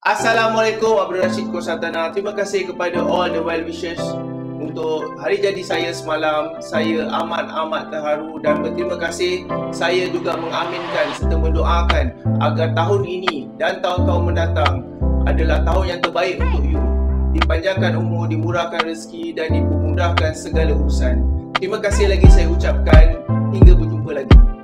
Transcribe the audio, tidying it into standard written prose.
Assalamualaikum Abdul Rashid Kosatana. Terima kasih kepada all the well wishers untuk hari jadi saya semalam. Saya amat terharu dan berterima kasih. Saya juga mengaminkan serta mendoakan agar tahun ini dan tahun-tahun mendatang adalah tahun yang terbaik untuk you. Dipanjangkan umur, dimurahkan rezeki dan dimudahkan segala urusan. Terima kasih lagi saya ucapkan. Hingga berjumpa lagi.